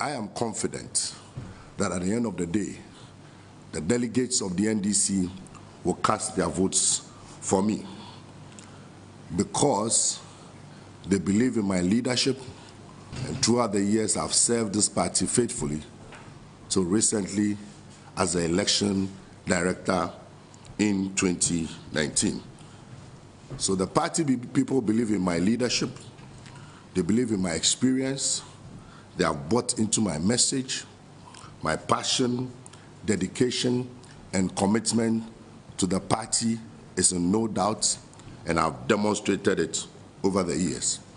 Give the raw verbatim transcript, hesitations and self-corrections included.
I am confident that at the end of the day, the delegates of the N D C will cast their votes for me because they believe in my leadership, and throughout the years I've served this party faithfully, so recently as the election director in twenty nineteen. So the party people believe in my leadership, they believe in my experience, they have bought into my message, my passion, dedication, and commitment to the party is in no doubt, and I've demonstrated it over the years.